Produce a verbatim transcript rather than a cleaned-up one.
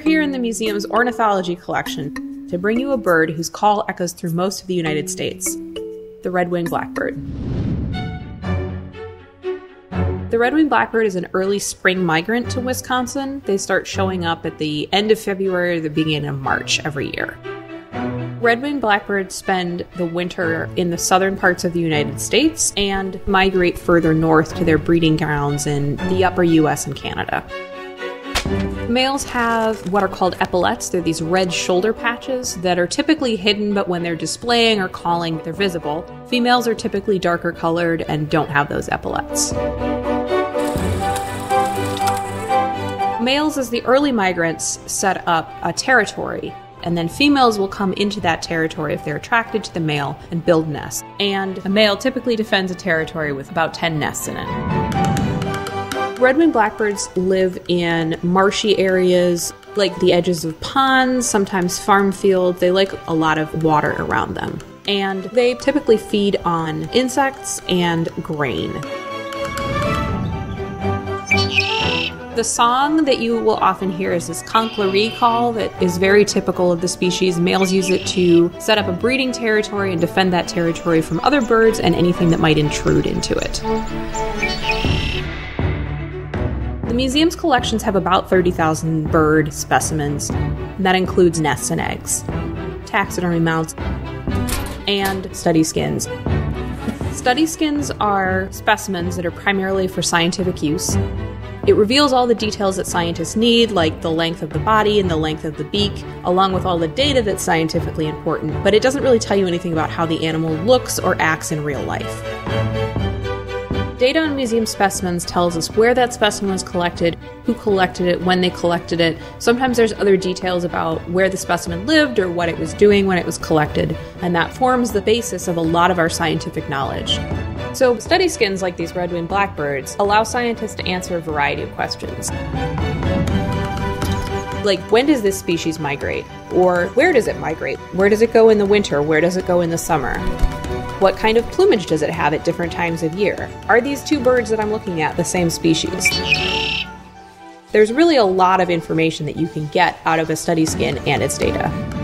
here in the museum's ornithology collection to bring you a bird whose call echoes through most of the United States, the red-winged blackbird. The red-winged blackbird is an early spring migrant to Wisconsin. They start showing up at the end of February or the beginning of March every year. Red-winged blackbirds spend the winter in the southern parts of the United States and migrate further north to their breeding grounds in the upper U S and Canada. Males have what are called epaulets. They're these red shoulder patches that are typically hidden, but when they're displaying or calling, they're visible. Females are typically darker colored and don't have those epaulets. Males, as the early migrants, set up a territory, and then females will come into that territory if they're attracted to the male and build nests. And a male typically defends a territory with about ten nests in it. Red-winged blackbirds live in marshy areas, like the edges of ponds, sometimes farm fields. They like a lot of water around them. And they typically feed on insects and grain. The song that you will often hear is this conclary call that is very typical of the species. Males use it to set up a breeding territory and defend that territory from other birds and anything that might intrude into it. The museum's collections have about thirty thousand bird specimens, and that includes nests and eggs, taxidermy mounts, and study skins. Study skins are specimens that are primarily for scientific use. It reveals all the details that scientists need, like the length of the body and the length of the beak, along with all the data that's scientifically important, but it doesn't really tell you anything about how the animal looks or acts in real life. Data on museum specimens tells us where that specimen was collected, who collected it, when they collected it. Sometimes there's other details about where the specimen lived or what it was doing when it was collected, and that forms the basis of a lot of our scientific knowledge. So study skins like these red-winged blackbirds allow scientists to answer a variety of questions. Like, when does this species migrate? Or where does it migrate? Where does it go in the winter? Where does it go in the summer? What kind of plumage does it have at different times of year? Are these two birds that I'm looking at the same species? There's really a lot of information that you can get out of a study skin and its data.